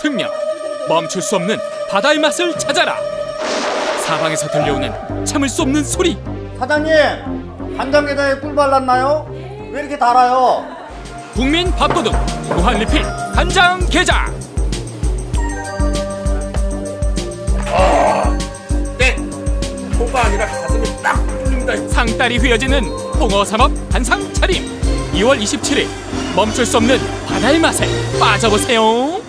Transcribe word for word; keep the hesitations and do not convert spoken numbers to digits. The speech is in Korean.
특명, 멈출 수 없는 바다의 맛을 찾아라. 사방에서 들려오는 참을 수 없는 소리. 사장님, 간장게장에 꿀 발랐나요? 왜 이렇게 달아요? 국민 밥도둑 무한리필 간장게장. 아, 네, 코가 아니라 가슴이 딱 뚫립니다. 상다리 휘어지는 홍어삼합 한상 차림. 이월 이십칠일 멈출 수 없는 바다의 맛에 빠져보세요.